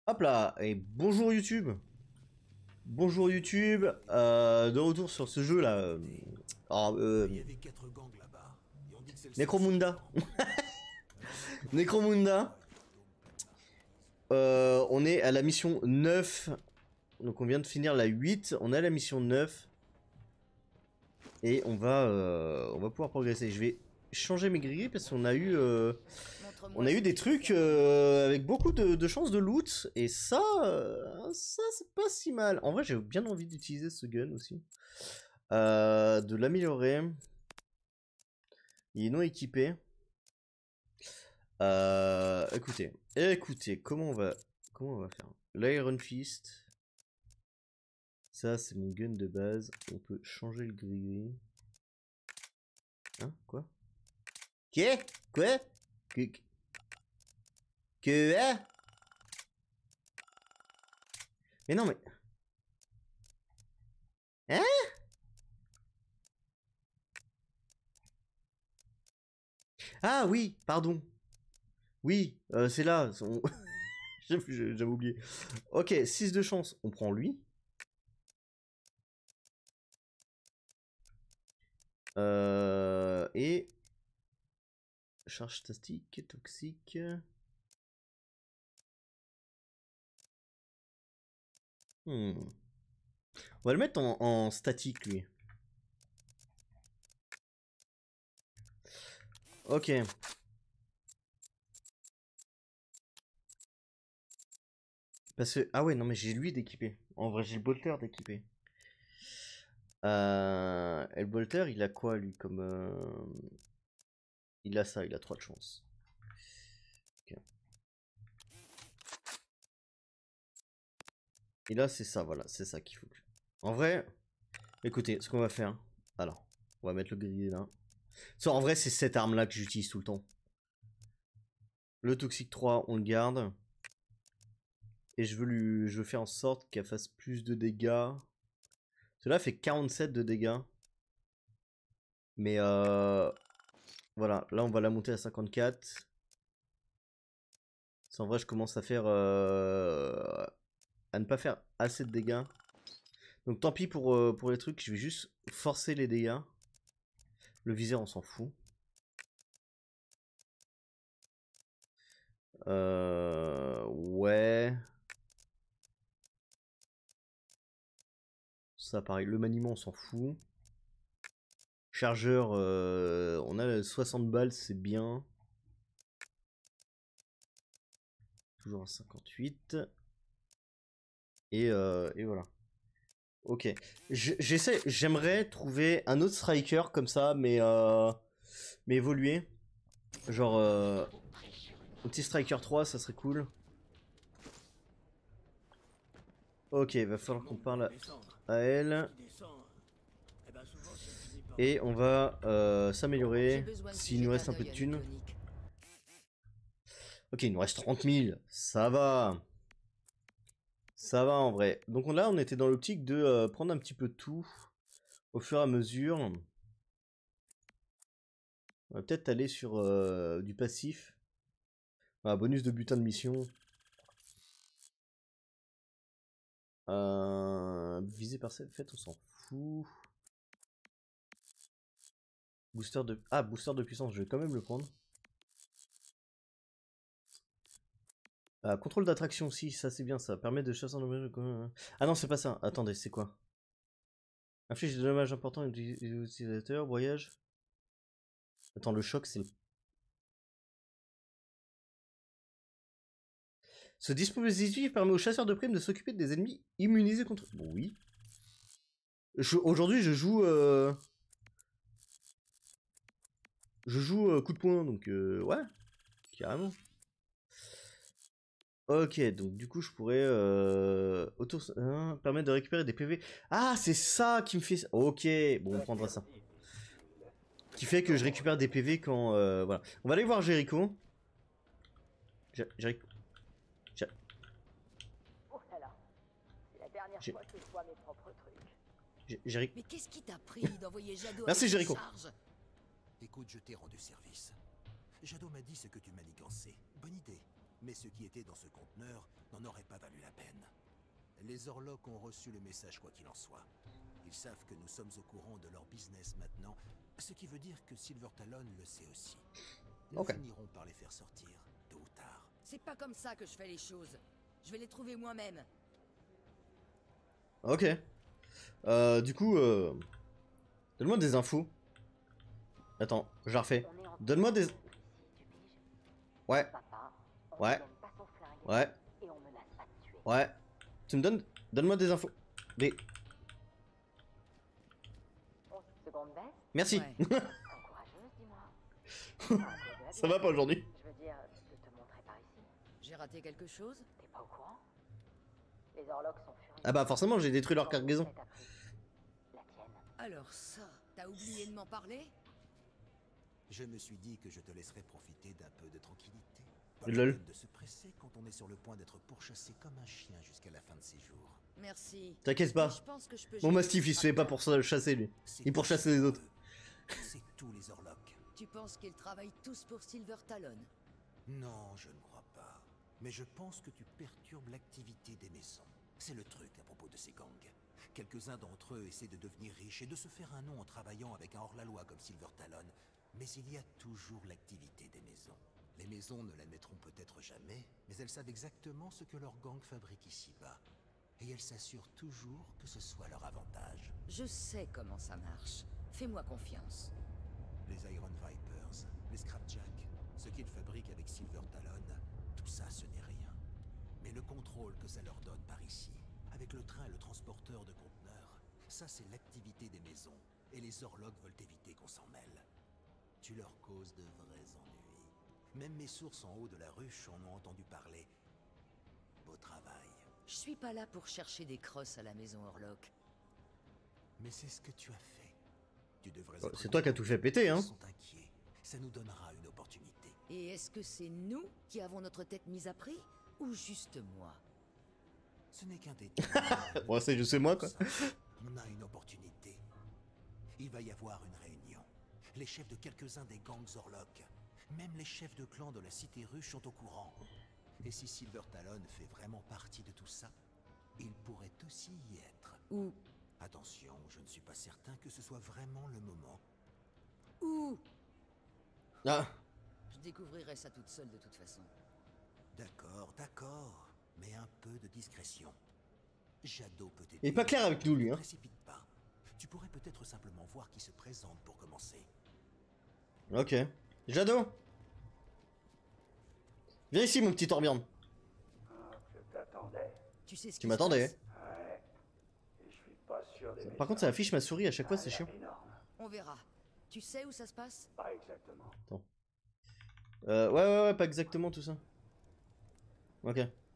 Hop là, et bonjour YouTube. Bonjour YouTube, de retour sur ce jeu là. Alors, Il y avait 4 gangs là-bas. Et on dit que c'est le Necromunda. Saint-Cyr qui domine. Necromunda. On est à la mission 9. Donc on vient de finir la 8. On est à la mission 9. Et on va pouvoir progresser. Je vais changer mes grilles parce qu'on a eu... on a eu des trucs avec beaucoup de chances de loot. Et ça, ça c'est pas si mal. En vrai, j'ai bien envie d'utiliser ce gun aussi. De l'améliorer. Il est non équipé. Écoutez, comment on va faire? L'Iron Fist. Ça, c'est mon gun de base. On peut changer le gris. Hein? Quoi? Qu'est? Quoi? Que? Hein? Mais non, mais... Hein? Ah oui, pardon. Oui, c'est là. J'avais oublié. Ok, 6 de chance. On prend lui. Et... Charge statique, toxique... On va le mettre en statique, lui. Ok. Parce que... Ah ouais, non, mais j'ai lui d'équipé. En vrai, j'ai le bolter d'équipé. Et le bolter, il a quoi, lui, comme... Il a ça, il a 3 de chance. Ok. Et là, c'est ça, voilà, c'est ça qu'il faut. En vrai, écoutez, ce qu'on va faire... Alors, on va mettre le grillé là. En vrai, c'est cette arme-là que j'utilise tout le temps. Le Toxic 3, on le garde. Et je veux faire en sorte qu'elle fasse plus de dégâts. Cela fait 47 de dégâts. Mais voilà, là on va la monter à 54. En vrai, je commence à faire... à ne pas faire assez de dégâts. Donc tant pis pour les trucs, je vais juste forcer les dégâts. Le viseur, on s'en fout. Ouais. Ça, pareil. Le maniement, on s'en fout. Chargeur, on a 60 balles, c'est bien. Toujours à 58. Et voilà. Ok. J'aimerais trouver un autre striker comme ça, mais évolué. Genre, un petit striker 3, ça serait cool. Ok, il va falloir qu'on parle à elle. Et on va s'améliorer. S'il nous reste un peu de thunes. Ok, il nous reste 30 000. Ça va. Ça va en vrai. Donc là, on était dans l'optique de prendre un petit peu tout au fur et à mesure. On va peut-être aller sur du passif. Ah, bonus de butin de mission. Visé par cette fête, on s'en fout. Booster de... Ah, booster de puissance, je vais quand même le prendre. Contrôle d'attraction, si, ça c'est bien, ça permet de chasser un dommage. Ah non, c'est pas ça. Attendez, c'est quoi? Inflige des dommages importants aux utilisateurs, voyage. Attends, le choc, c'est... Ce dispositif permet aux chasseurs de primes de s'occuper des ennemis immunisés contre... Bon, oui. Aujourd'hui, je joue... Je joue coup de poing, donc ouais, carrément. Ok, donc du coup, je pourrais permettre de récupérer des PV. Ah, c'est ça qui me fait... Ok, bon, on prendra ça. Qui fait que je récupère des PV quand... voilà. On va aller voir Jericho. Jericho. Oh là là, c'est la dernière fois que je vois mes propres trucs. Jericho. Mais qu'est-ce qui t'a pris d'envoyer Jadot Merci, avec ses Jericho. charges? Écoute, je t'ai rendu service. Jadot m'a dit ce que tu manigançais. Bonne idée. Mais ce qui était dans ce conteneur n'en aurait pas valu la peine. Les Orlocks ont reçu le message quoi qu'il en soit. Ils savent que nous sommes au courant de leur business maintenant, ce qui veut dire que Silver Talon le sait aussi. Nous finirons par les faire sortir, tôt ou tard. C'est pas comme ça que je fais les choses. Je vais les trouver moi-même. Ok. Du coup, donne-moi des infos. Attends, je la refais. Donne-moi des... Ouais. Ouais. Ouais. Ouais. Tu me donnes... Donne-moi des infos. Des... Merci. Ouais. Ça va pas aujourd'hui? Je veux dire, de te montrer par ici. J'ai raté quelque chose? T'es pas au courant? Les Orlocks sont furieux. Ah bah forcément, j'ai détruit leur cargaison. La tienne. Alors ça, t'as oublié de m'en parler? Je me suis dit que je te laisserais profiter d'un peu de tranquillité. Pas Lol. la peine de se presser quand on est sur le point d'être pourchassé comme un chien jusqu'à la fin de ses jours. Merci. T'inquiète pas. Mais je pense que je peux Mon gérer Mastiff, il se fait pas pour ça chasser, lui. C'est Il pour chasser les autres. C'est tous les Orlocks. Tu penses qu'ils travaillent tous pour Silver Talon? Non, je ne crois pas. Mais je pense que tu perturbes l'activité des maisons. C'est le truc à propos de ces gangs. Quelques-uns d'entre eux essaient de devenir riches et de se faire un nom en travaillant avec un hors-la-loi comme Silver Talon. Mais il y a toujours l'activité des maisons. Les maisons ne l'admettront peut-être jamais, mais elles savent exactement ce que leur gang fabrique ici-bas. Et elles s'assurent toujours que ce soit leur avantage. Je sais comment ça marche. Fais-moi confiance. Les Iron Vipers, les Scrapjack, ce qu'ils fabriquent avec Silver Talon, tout ça ce n'est rien. Mais le contrôle que ça leur donne par ici, avec le train et le transporteur de conteneurs, ça c'est l'activité des maisons, et les Orlocks veulent éviter qu'on s'en mêle. Tu leur causes de vrais ennuis. Même mes sources en haut de la ruche en ont entendu parler. Beau travail. Je suis pas là pour chercher des crosses à la maison Orlock. Mais c'est ce que tu as fait. Tu devrais Oh, être c'est toi qui as tout fait péter, hein. Ils sont inquiets. Ça nous donnera une opportunité. Et est-ce que c'est nous qui avons notre tête mise à prix? Ou juste moi? Ce n'est qu'un détail. Bon, c'est juste moi, quoi. On a une opportunité. Il va y avoir une réunion. Les chefs de quelques-uns des gangs Orlocks, même les chefs de clan de la cité ruche sont au courant. Et si Silver Talon fait vraiment partie de tout ça, il pourrait aussi y être. Où? Attention, je ne suis pas certain que ce soit vraiment le moment. Où? Ah. Je découvrirai ça toute seule de toute façon. D'accord, d'accord. Mais un peu de discrétion. Jadot peut t'aider. Il est pas clair avec nous, lui, Ne hein. précipite pas. Tu pourrais peut-être simplement voir qui se présente pour commencer. Ok. Jadot. Viens ici, mon petit Torbjorn. Je t'attendais. Tu sais ce Tu qui m'attendais. se passe? Ouais. Et je suis pas sûr des Par contre, ça affiche ma souris à chaque fois, c'est chiant. énorme. On verra. Tu sais où ça se passe? Pas exactement. Ouais, pas exactement tout ça. Ok.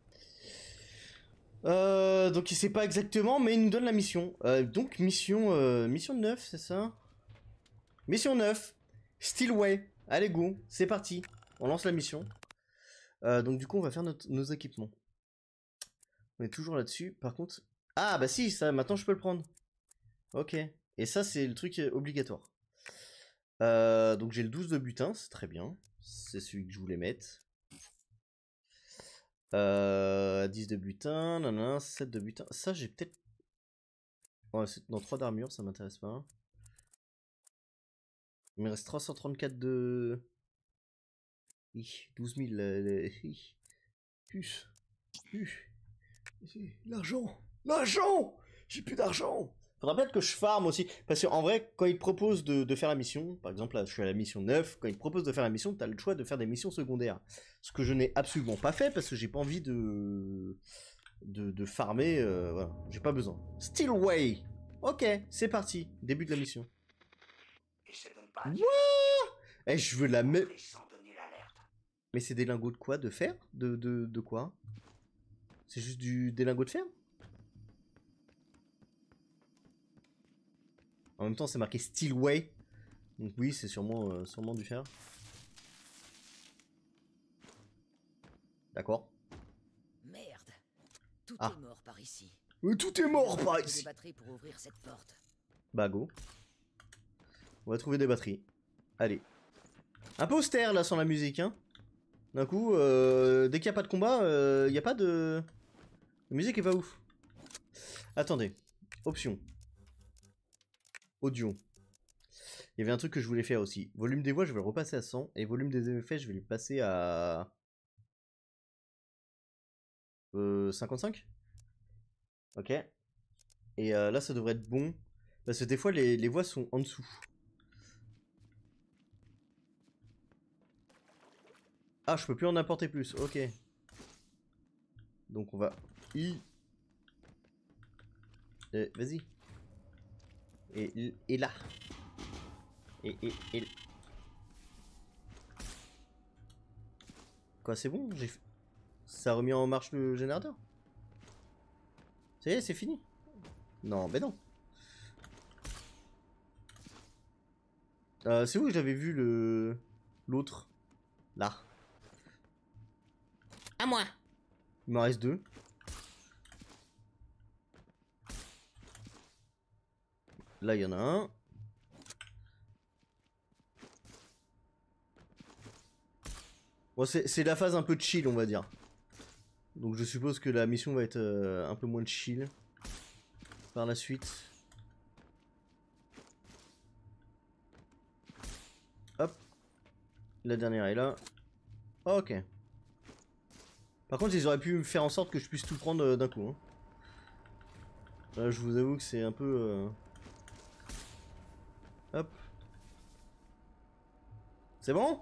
Donc il sait pas exactement, mais il nous donne la mission. Donc mission 9, c'est ça? Mission 9. Steelway. Allez, go. C'est parti. On lance la mission. Donc du coup, on va faire nos équipements. On est toujours là-dessus. Par contre... Ah, bah si, ça, maintenant je peux le prendre. Ok. Et ça, c'est le truc obligatoire. Donc j'ai le 12 de butin, c'est très bien. C'est celui que je voulais mettre. 10 de butin, nanana, 7 de butin. Ça, j'ai peut-être... Ouais, c'est dans 3 d'armure, ça m'intéresse pas. Il me reste 334 de... 12 000... Plus. L'argent. J'ai plus d'argent. Faudra peut-être que je farm aussi. Parce qu'en vrai, quand ils te proposent de faire la mission, par exemple là je suis à la mission 9, quand ils te proposent de faire la mission, t'as le choix de faire des missions secondaires. Ce que je n'ai absolument pas fait parce que j'ai pas envie de farmer. Voilà, j'ai pas besoin. Steelway. Ok, c'est parti. Début de la mission. Et c'est donc pas Eh, je veux la même. sans donner l'alerte. Mais c'est des lingots de quoi? De fer? De quoi? C'est juste des lingots de fer? En même temps, c'est marqué Steelway. Donc oui, c'est sûrement du fer. D'accord. Merde. Tout Ah. est mort par ici. Tout est mort par Des ici. batteries pour ouvrir cette porte. Bah go. On va trouver des batteries. Allez. Un peu austère là sans la musique, hein. D'un coup, dès qu'il n'y a pas de combat, il n'y a pas de... La musique est pas ouf. Attendez. Option. Audio. Il y avait un truc que je voulais faire aussi. Volume des voix, je vais le repasser à 100. Et volume des effets, je vais le passer à... 55. Ok. Et là, ça devrait être bon. Parce que des fois, les voix sont en dessous. Ah, je peux plus en apporter plus. Ok. Donc on va... Vas-y. Et là. Et... Quoi, c'est bon? Ça a remis en marche le générateur? Ça y est, c'est fini? Non, mais non. C'est où que j'avais vu l'autre? Là. À moi. Il m'en reste 2. Là, il y en a un. Bon, c'est la phase un peu chill, on va dire. Donc je suppose que la mission va être un peu moins chill par la suite. Hop. La dernière est là. Ok. Par contre, ils auraient pu faire en sorte que je puisse tout prendre d'un coup. Hein. Là, je vous avoue que c'est un peu... Hop. C'est bon?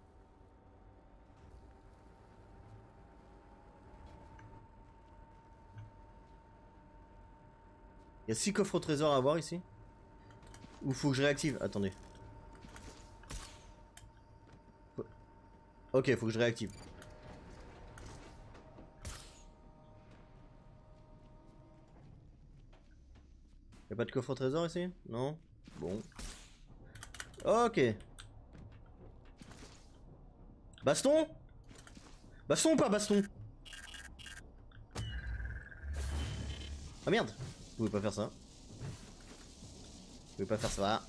Il y a 6 coffres au trésor à avoir ici. Ou faut que je réactive? Attendez. Ok, faut que je réactive. Y'a pas de coffre au trésor ici? Non? Bon. Ok. Baston? Baston ou pas baston? Ah merde! Vous pouvez pas faire ça. Vous pouvez pas faire ça.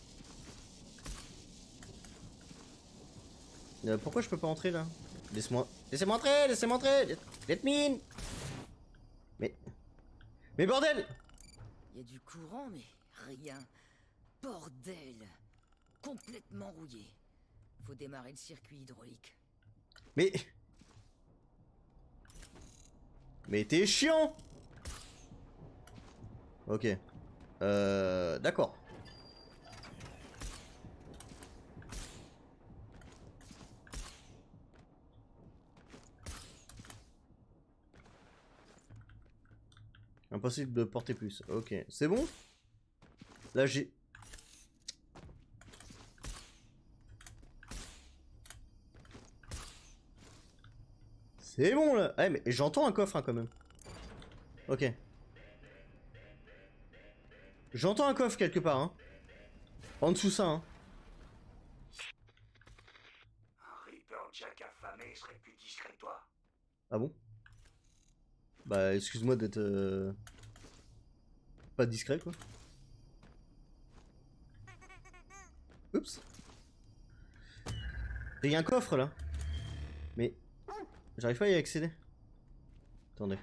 Pourquoi je peux pas entrer là? Laissez-moi entrer, laissez-moi entrer! Let me in! Mais bordel! Il y a du courant, mais rien. Bordel! Complètement rouillé. Faut démarrer le circuit hydraulique. Mais t'es chiant! Ok. D'accord. Impossible de porter plus. Ok. C'est bon? Là j'ai... C'est bon là! Ah mais j'entends un coffre hein, quand même. Ok. J'entends un coffre quelque part hein. En dessous ça hein. Un Reaper Jack affamé serait plus discret que toi. Ah bon? Bah excuse-moi d'être... pas discret quoi. Oups. Il y a un coffre là. Mais... J'arrive pas à y accéder. Attendez.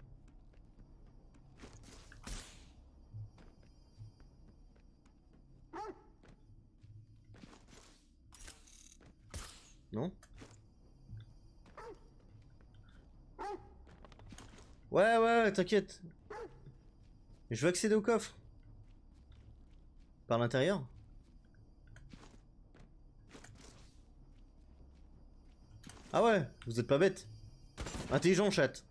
Non? Ouais, t'inquiète. Je veux accéder au coffre. Par l'intérieur? Ah ouais, vous êtes pas bête. Intelligent, chat.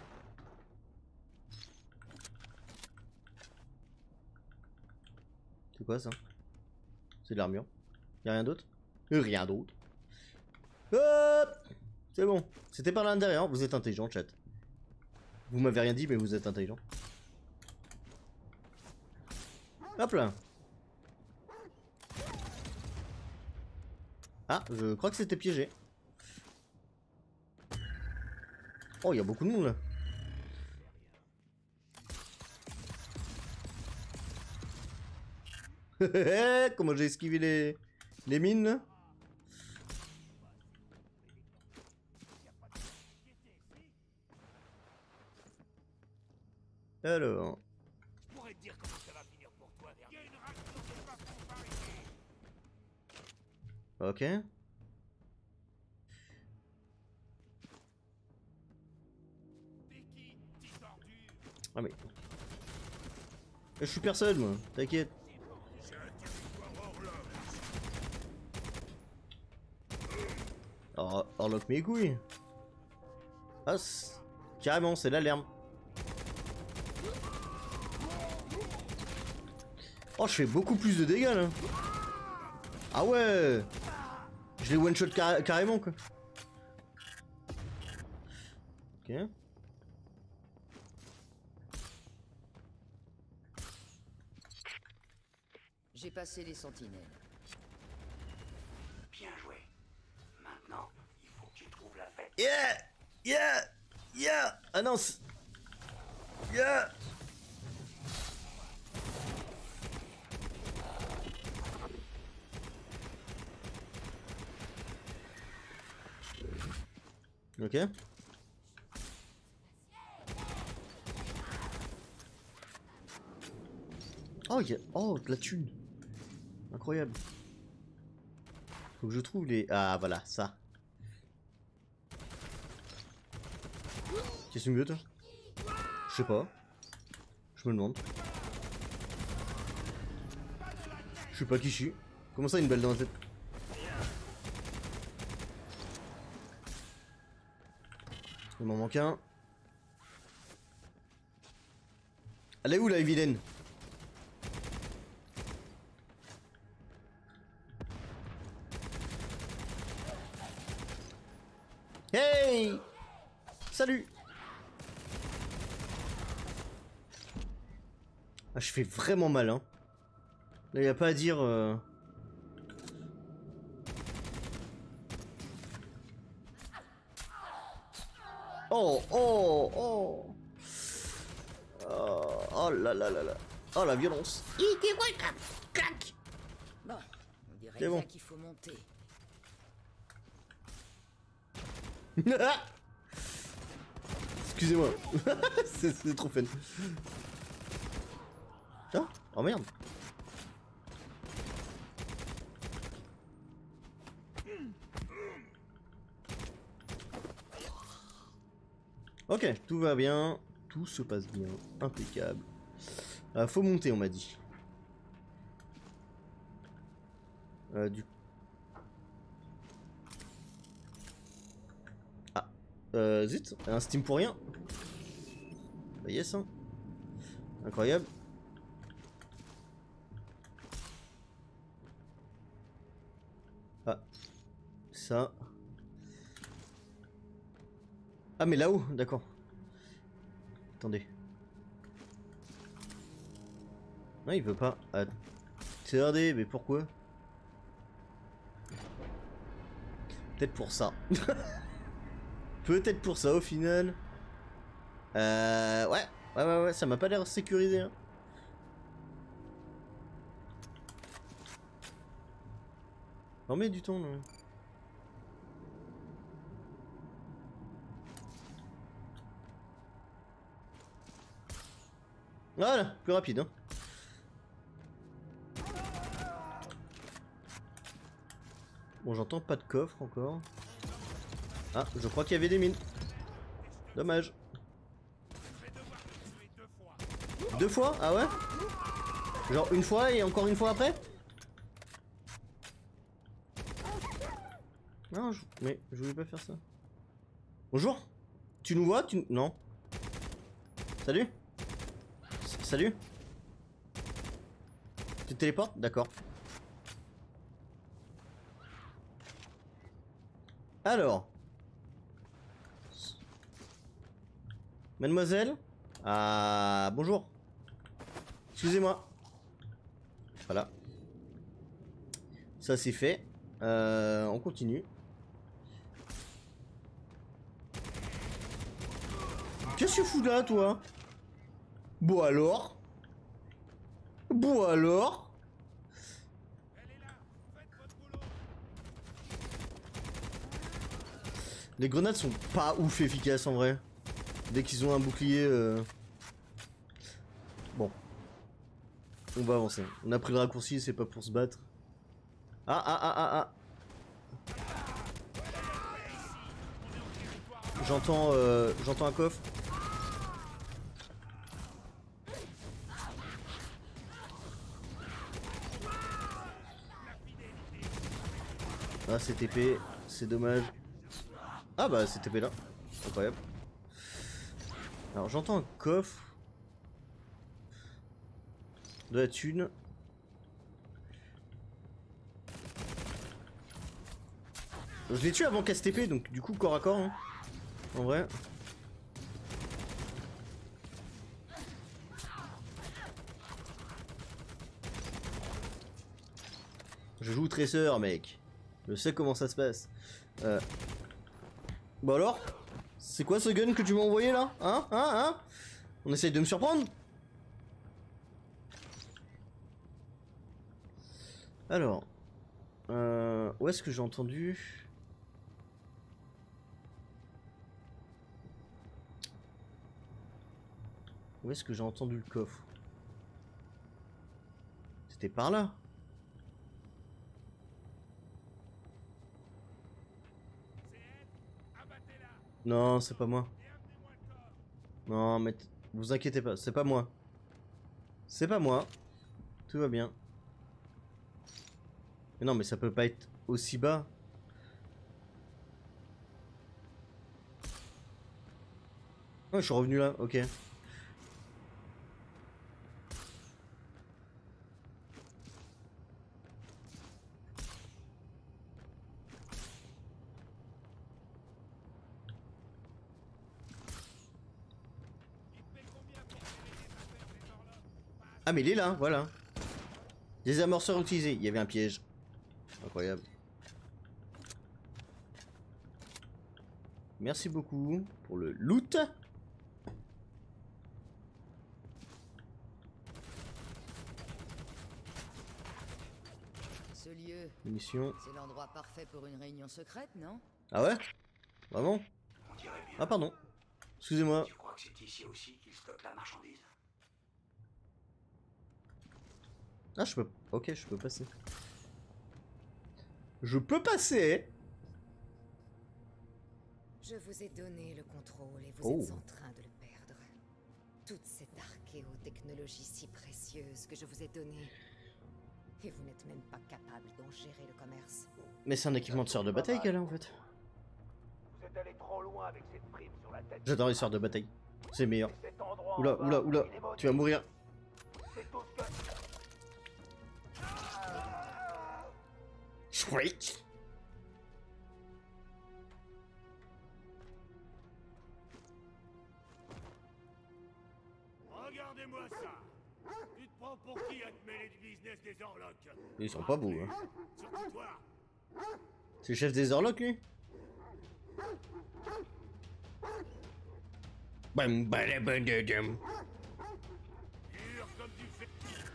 C'est quoi ça? C'est de l'armure. Y'a rien d'autre? Rien d'autre. Hop! C'est bon. C'était par l'intérieur. Vous êtes intelligent, chat. Vous m'avez rien dit, mais vous êtes intelligent. Hop là. Ah, je crois que c'était piégé. Oh, il y a beaucoup de monde là. Comment j'ai esquivé les mines là. Alors. Je pourrais te dire comment ça va finir pour toi, il y a une rature de plafond par ici. Ok. T'es qui, petite ordure? Ah mais... Je suis personne moi, t'inquiète. C'est un territoire horloge. Oh, Orlock mes couilles. Ah, carrément, c'est l'alarme. Oh, je fais beaucoup plus de dégâts là. Ah ouais. Je les one shot carrément quoi. Ok. J'ai passé les sentinelles. Bien joué. Maintenant, il faut que tu trouves la fête. Yeah. Yeah. Yeah. Ah non. Yeah. Ok. Oh, oh, de la thune. Incroyable. Faut que je trouve les... Ah, voilà, ça. Qu'est-ce que tu me veux, toi? Je sais pas. Je me demande. Je sais pas qui je suis. Comment ça, une balle dans la tête? Il m'en manque un. Elle est où, la vilaine? Hey! Salut! Ah, je fais vraiment mal, hein. Là, y a pas à dire... Oh, oh, oh! Oh là là là là! Oh, la violence! Clac! Bon, on dirait C'est bon. bien qu'il faut monter. Excusez-moi. C'est trop fun. Ah, oh merde. Ok, tout va bien. Tout se passe bien. Impeccable. Faut monter, on m'a dit. Du... Ah. Zut, un Steam pour rien. Bah yes, hein. Incroyable. Ah. Ça. Ah mais là-haut, d'accord. Attendez. Non, il veut pas. Attendez, mais pourquoi? Peut-être pour ça. Peut-être pour ça au final. Ouais, ça m'a pas l'air sécurisé. Hein. On met du temps là. Voilà, plus rapide. Hein. Bon, j'entends pas de coffre encore. Ah, je crois qu'il y avait des mines. Dommage. Deux fois? Ah ouais? Genre une fois et encore une fois après? Non, mais je voulais pas faire ça. Bonjour? Tu nous vois? Non. Salut? Salut? Tu te téléportes? D'accord. Alors. Mademoiselle? Ah, bonjour. Excusez-moi. Voilà. Ça c'est fait. On continue. Qu'est-ce que tu fous là, toi? Bon alors? Bon alors? Les grenades sont pas ouf efficaces en vrai. Dès qu'ils ont un bouclier... Bon. On va avancer. On a pris le raccourci, c'est pas pour se battre. Ah ah ah ah ah. J'entends un coffre. Ah c'est TP, c'est dommage. Ah bah c'est TP là. Incroyable. Alors j'entends un coffre. De la thune. Je l'ai tué avant qu'elle TP, donc du coup corps à corps hein. En vrai. Je joue Tracer mec. Je sais comment ça se passe. Bon alors? C'est quoi ce gun que tu m'as envoyé là? Hein? On essaye de me surprendre? Alors. Où est-ce que j'ai entendu? Où est-ce que j'ai entendu le coffre? C'était par là? Non, c'est pas moi. Non, mais vous inquiétez pas, c'est pas moi. C'est pas moi. Tout va bien. Mais non, mais ça peut pas être aussi bas. Oh, je suis revenu là, ok. Ah mais il est là, voilà. Des amorceurs utilisés, il y avait un piège. Incroyable. Merci beaucoup pour le loot. Ce lieu, Munitions. c'est l'endroit parfait pour une réunion secrète, non? Ah ouais? Vraiment? On dirait bien. Ah pardon. Excusez-moi. Tu crois que c'est ici aussi qu'ils stockent la marchandise? Ah je peux... Ok, je peux passer. Je peux passer. Je vous ai donné le contrôle et vous Oh. êtes en train de le perdre. Toute cette archéotechnologie si précieuse que je vous ai donnée. Et vous n'êtes même pas capable d'en gérer le commerce. Mais c'est un équipement de sœur de bataille qu'elle a en fait. Vous êtes allé trop loin avec cette prime sur la tête. J'adore les sœurs de bataille. C'est meilleur. Cet endroit en Oula, bas, oula, oula. il est maudit. Tu vas mourir. C'est tout ce que... Chouette. Regardez-moi ça. Tu te prends pour qui à te mêler du business des Orlocks? Ils sont pas beaux hein. Surtout toi. C'est le chef des Orlocks lui? Bam bam bam bam. Dur comme du fer.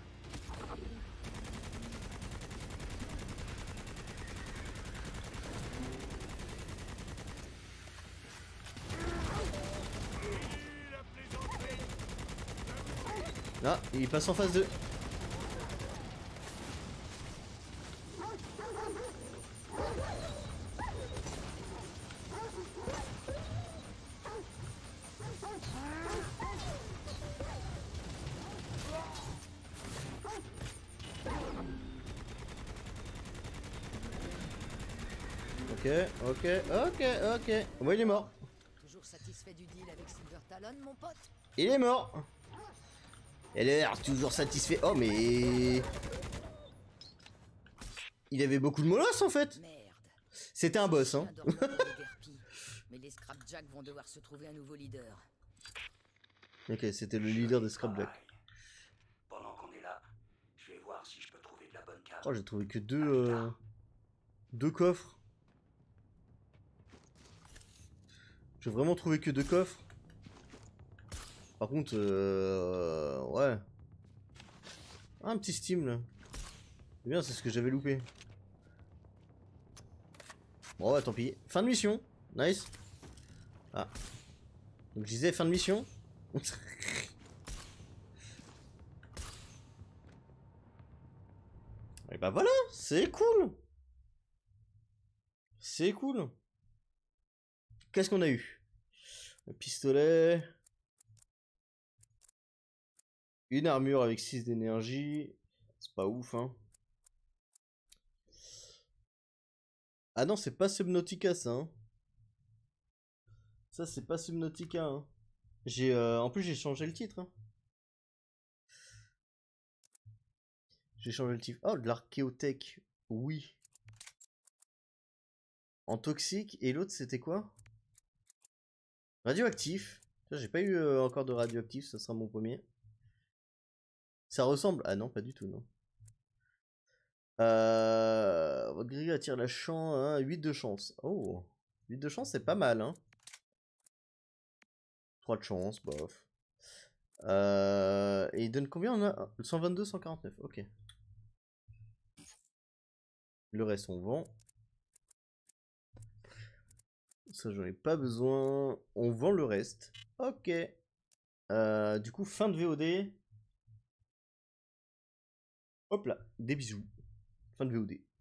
La plaisanterie. Ah, il passe en phase 2. Ok. Bon, il est mort. Toujours satisfait du deal avec Silver Talon, mon pote? Il est mort. Elle a l'air toujours satisfait. Oh, mais... Il avait beaucoup de molosses en fait. Merde. C'était un boss, hein. Chien d'Orlok est déguerpi. Mais les Scrapjack vont devoir se trouver un nouveau leader. Ok, c'était le leader des Scrapjack. Pendant qu'on est là, je vais voir si je peux trouver de la bonne carte. Oh, j'ai trouvé que deux coffres. J'ai vraiment trouvé que 2 coffres. Par contre, ouais. Ah, un petit Steam là. C'est bien, c'est ce que j'avais loupé. Bon, ouais, tant pis. Fin de mission. Nice. Ah. Donc je disais fin de mission. bah voilà, c'est cool. C'est cool. Qu'est-ce qu'on a eu? Un pistolet. Une armure avec 6 d'énergie. C'est pas ouf, hein. Ah non, c'est pas Subnautica, ça, hein. Ça, c'est pas Subnautica, hein. En plus, j'ai changé le titre, hein. J'ai changé le titre. Oh, de l'archéothèque. Oui. En toxique. Et l'autre, c'était quoi? Radioactif. J'ai pas eu encore de radioactif, ça sera mon premier. Ça ressemble. Ah non, pas du tout, non. Votre grille attire la chance. Hein, 8 de chance. Oh. 8 de chance, c'est pas mal, hein. 3 de chance, bof. Et il donne combien on a? 122, 149, ok. Le reste, on vend. Ça, j'en ai pas besoin. On vend le reste. Ok. Du coup, fin de VOD. Hop là, des bisous. Fin de VOD.